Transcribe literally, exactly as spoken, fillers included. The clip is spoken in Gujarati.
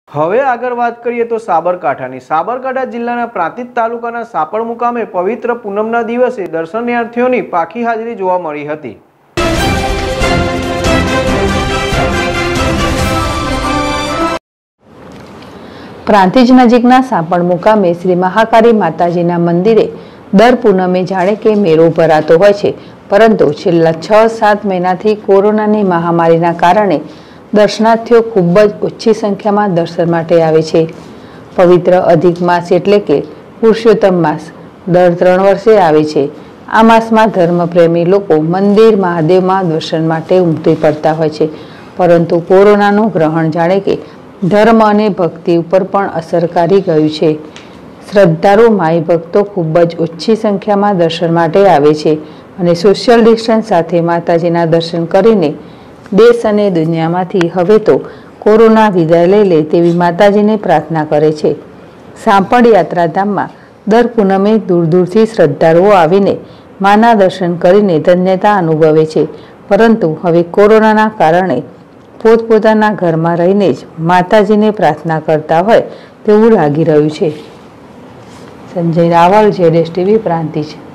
હવે આગળ વાત કરીએ તો સાબરકાંઠાની સાબરકાંઠા જિલ્લાના પ્રાંતિજ તાલુકાના સાપડ મુકામે પવિત્ર પૂનમના દિવસે દર્શનાર્થીઓની પાખી હાજરી જોવા મળી હતી। પ્રાંતિજ નજીકના સાપડ મુકામે શ્રી મહાકાળી માતાજીના મંદિરે દર પૂનમે જાણે કે મેળો ભરાતો હોય છે, પરંતુ છેલ્લા છ સાત મહિનાથી કોરોનાની મહામારીના કારણે દર્શનાર્થીઓ ખૂબ જ ઓછી સંખ્યામાં દર્શન માટે આવે છે। પવિત્ર અધિક માસ એટલે કે પુરુષોત્તમ માસ દર ત્રણ વર્ષે આવે છે। આ માસમાં ધર્મપ્રેમી લોકો મંદિર મહાદેવમાં દર્શન માટે ઉમટી પડતા હોય છે, પરંતુ કોરોનાનું ગ્રહણ જાણે કે ધર્મ અને ભક્તિ ઉપર પણ અસર કરી ગયું છે। શ્રદ્ધાળુ માઈ ભક્તો ખૂબ જ ઓછી સંખ્યામાં દર્શન માટે આવે છે અને સોશિયલ ડિસ્ટન્સ સાથે માતાજીના દર્શન કરીને દેશ અને દુનિયામાંથી હવે તો કોરોના વિદાય લઈ લે તેવી માતાજીને પ્રાર્થના કરે છે। સાપડ યાત્રાધામમાં દર પૂનમે દૂર દૂરથી શ્રદ્ધાળુઓ આવીને માના દર્શન કરીને ધન્યતા અનુભવે છે, પરંતુ હવે કોરોનાના કારણે પોતપોતાના ઘરમાં રહીને જ માતાજીને પ્રાર્થના કરતા હોય તેવું લાગી રહ્યું છે। સંજય રાવલ, જેડેશ ટીવી, પ્રાંતિજ।